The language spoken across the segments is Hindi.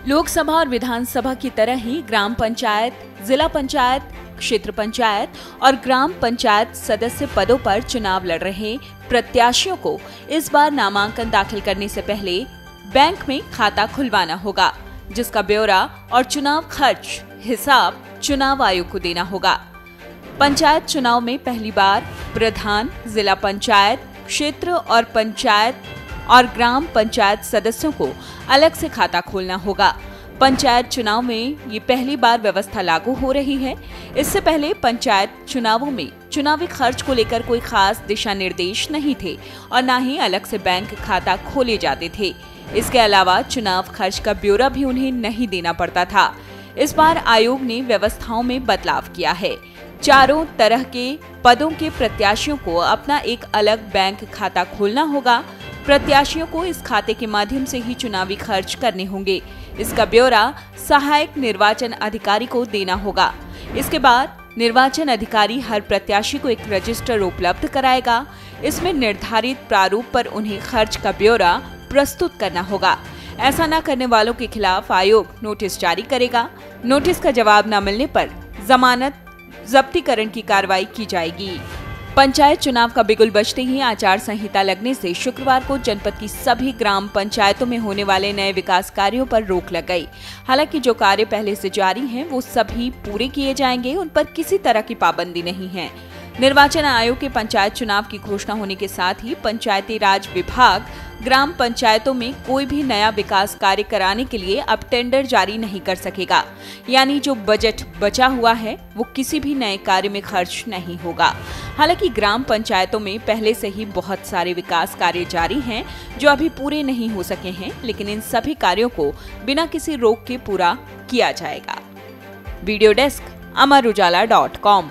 लोकसभा और विधानसभा की तरह ही ग्राम पंचायत, जिला पंचायत, क्षेत्र पंचायत और ग्राम पंचायत सदस्य पदों पर चुनाव लड़ रहे प्रत्याशियों को इस बार नामांकन दाखिल करने से पहले बैंक में खाता खुलवाना होगा, जिसका ब्यौरा और चुनाव खर्च हिसाब चुनाव आयोग को देना होगा। पंचायत चुनाव में पहली बार प्रधान, जिला पंचायत, क्षेत्र और पंचायत और ग्राम पंचायत सदस्यों को अलग से खाता खोलना होगा। पंचायत चुनाव में ये पहली बार व्यवस्था लागू हो रही है। इससे पहले पंचायत चुनावों में चुनावी खर्च को लेकर कोई खास दिशा निर्देश नहीं थे और न ही अलग से बैंक खाता खोले जाते थे। इसके अलावा चुनाव खर्च का ब्यौरा भी उन्हें नहीं देना पड़ता था। इस बार आयोग ने व्यवस्थाओं में बदलाव किया है। चारों तरह के पदों के प्रत्याशियों को अपना एक अलग बैंक खाता खोलना होगा। प्रत्याशियों को इस खाते के माध्यम से ही चुनावी खर्च करने होंगे। इसका ब्यौरा सहायक निर्वाचन अधिकारी को देना होगा। इसके बाद निर्वाचन अधिकारी हर प्रत्याशी को एक रजिस्टर उपलब्ध कराएगा। इसमें निर्धारित प्रारूप पर उन्हें खर्च का ब्यौरा प्रस्तुत करना होगा। ऐसा न करने वालों के खिलाफ आयोग नोटिस जारी करेगा। नोटिस का जवाब न मिलने पर जमानत जब्तीकरण की कार्रवाई की जाएगी। पंचायत चुनाव का बिगुल बजते ही आचार संहिता लगने से शुक्रवार को जनपद की सभी ग्राम पंचायतों में होने वाले नए विकास कार्यों पर रोक लग गई। हालांकि जो कार्य पहले से जारी हैं, वो सभी पूरे किए जाएंगे, उन पर किसी तरह की पाबंदी नहीं है। निर्वाचन आयोग के पंचायत चुनाव की घोषणा होने के साथ ही पंचायती राज विभाग ग्राम पंचायतों में कोई भी नया विकास कार्य कराने के लिए अब टेंडर जारी नहीं कर सकेगा। यानी जो बजट बचा हुआ है वो किसी भी नए कार्य में खर्च नहीं होगा। हालांकि ग्राम पंचायतों में पहले से ही बहुत सारे विकास कार्य जारी हैं जो अभी पूरे नहीं हो सके हैं, लेकिन इन सभी कार्यों को बिना किसी रोक के पूरा किया जाएगा। Video desk amarujala.com।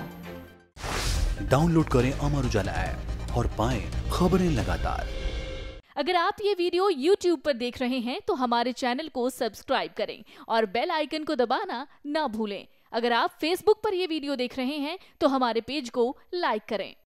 डाउनलोड करें अमर उजाला ऐप और पाएं खबरें लगातार। अगर आप ये वीडियो YouTube पर देख रहे हैं तो हमारे चैनल को सब्सक्राइब करें और बेल आइकन को दबाना ना भूलें। अगर आप Facebook पर ये वीडियो देख रहे हैं तो हमारे पेज को लाइक करें।